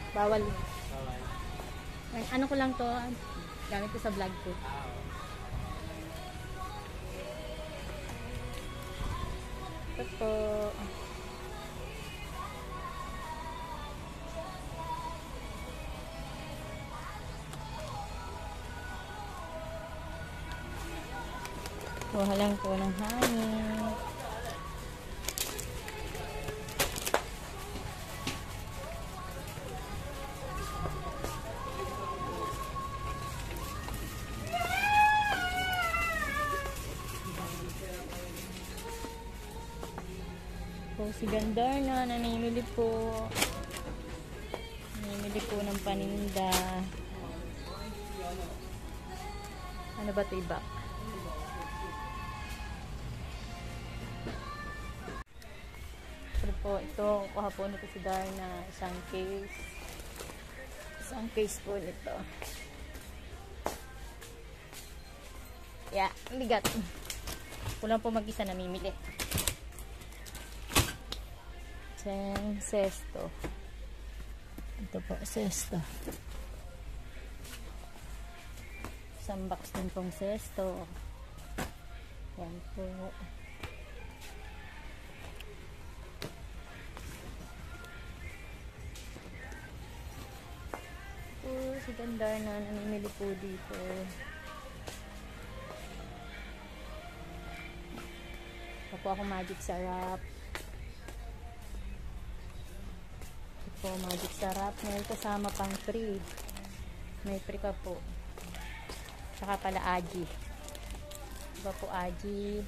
Bawal. Ano ko lang to, gamit ko sa vlog ko. Ito po. Kuha lang po ng hangin. Po si Gandar na namimili po. Namimili po ng paninda. Ano ba ito iba? Pero po ito, kuha po nito si Darna, isang case. Isang case po nito. Yeah, bigat. Kulang po mag-isa namimili. Then, sesto. Ito po, sesto. Isang box din pong sesto. Yan po. Si Gandar na namimili po dito. Ito po ako magic sarap. Po, magic sarap. May kasama pang free. May free pa po. Saka pala aji. Diba po aji.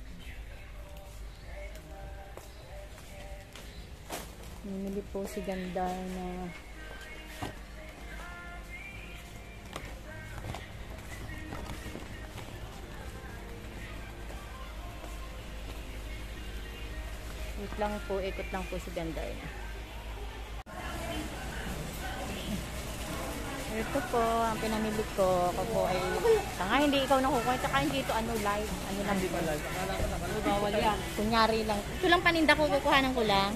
Namili po si Gandar na ikot lang po si Gandar na. Ito po, ang pinamili ko. Ako po ay, hindi ikaw nakukuha. Tsaka hindi ito live. Ano lang dito. Bawal yan. Kunyari lang. Ito lang paninda ko, kukuhanan ko lang.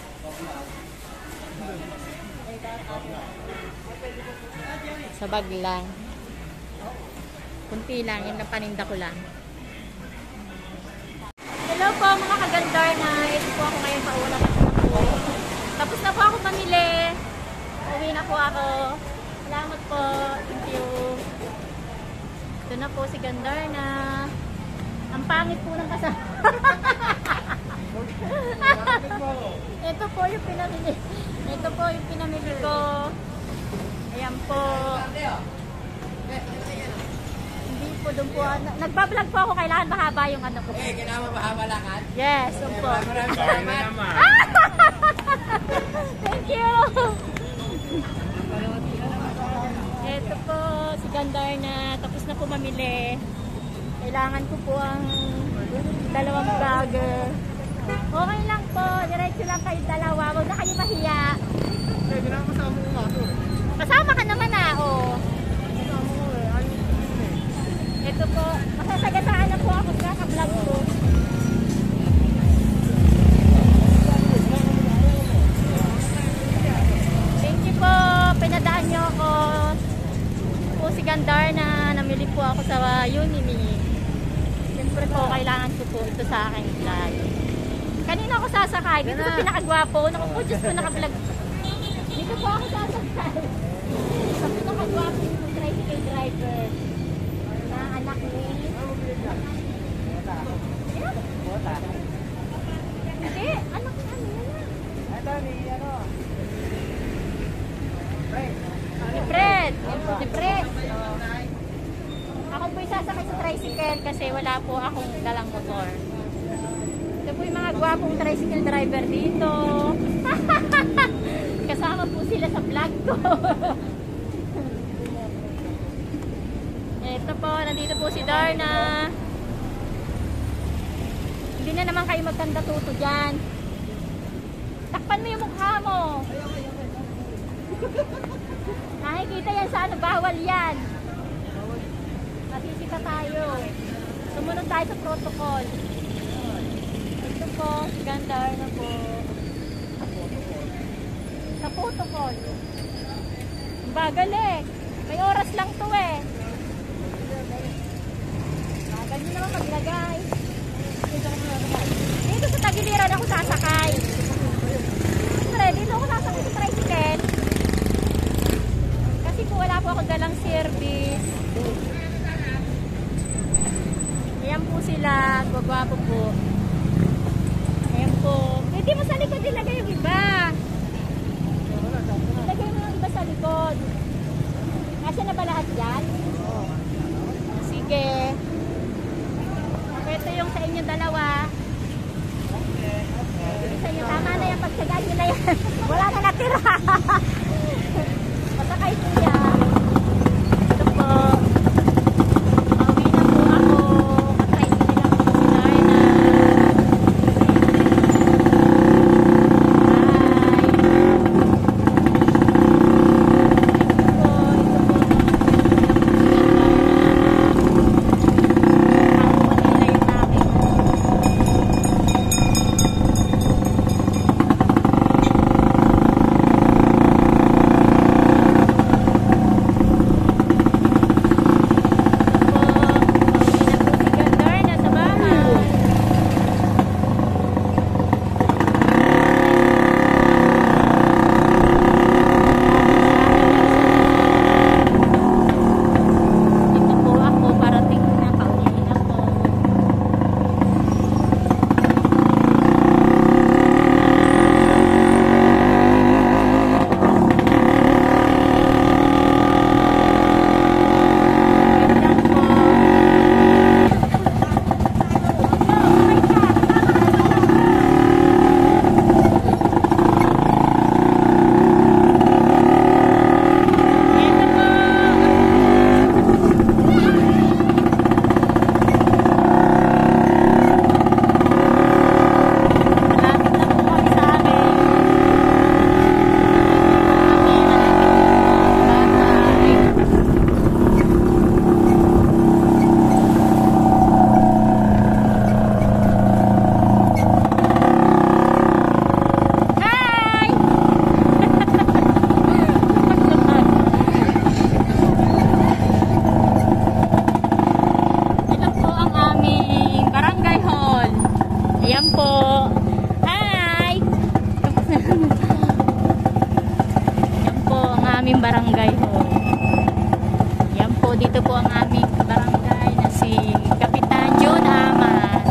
Sa bag lang. Kunti lang, yun lang paninda ko lang. Hello po mga kagandar na. Ito po ako ngayon pauwi. Tapos na po ako pamili. Uwi na po ako. Salamat po. Thank you. Ito na po si Gandar na. Ang pangit po ng kasama. Ito po yung pinamili. Ito po yung pinamili ko. Ayan po. Hindi po doon po. Nagbablog po ako. Kailangan mahaba yung ano ko. Kailangan mahaba lakad? Yes. Po. Maraming salamat. Thank you. Ito po, si Gandar na tapos na po mamili. Kailangan ko po ang dalawang bag. Okay lang po, diretso lang kayo dalawa. Huwag na kayo mahiya. Pwede na kasama mo nga ito. Kasama ka naman oh. Kasama ko Ito po, masasagasaan na po ako sa ka-vlog ko. Thank you po, pinadaan nyo ako. Si Gandar na namili po ako sa Unimi. Siyempre po, kailangan ko po ito sa aking vlog. Kanina ako sasakay. Dito po pinakagwapo. Naku po, Diyos ko nakablog. Dito po ako sasakay. Sa pinakagwapo yung tricycle driver. Na anak ni... Bota. Hindi, anak ni ano yan. Ito ni ano. Si Fred. Si Fred. Ako po sasakay sa tricycle kasi wala po akong dalang motor. Ito po yung mga gwapong tricycle driver dito. Kasama po sila sa vlog ko. Ito po, nandito po si Darna. Hindi na naman kayo magkanda-tuto dyan. Takpan mo yung mukha mo. Nakikita yan sa ano, bawal yan. Masisita tayo. Sumunod tayo sa protocol. Ito po, si Gandar na po. Sa protocol. Bagal eh. May oras lang to eh. Bagal nyo naman maglagay. Dito sa Tagiliran ako sasakay. Siyempre, dito ako sasakay sa tricycle. Kasi po wala po ako dalang service. Ayan po sila. Gwagwapo po. Ayan po. Pwede mo sa likod ilagay yung iba. Ilagay mo yung iba sa likod. Kasi na ba lahat yan? Sige. Ito yung sa inyo dalawa. Sa inyo, tama na yung pagsagaan nyo na yan. Wala na natira. Masakay po yan. Ito po. Pauwi na po ako. Matry nila lang po si Darna. Barangay hall. Yan po, dito po ang aming barangay na si Kapitan John Aman.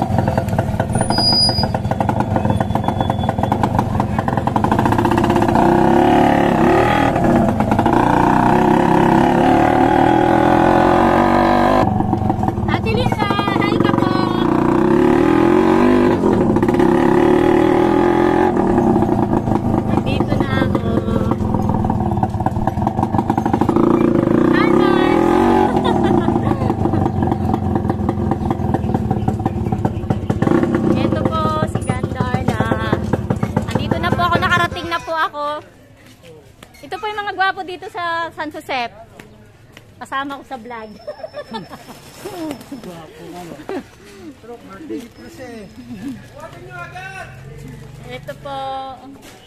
Ate Linda, hi ka po. Dito na ako. Ito po yung mga gwapo dito sa San Josep. Kasama ko sa vlog. Gwapo nga no. Pero birthday plus eh. Ito po.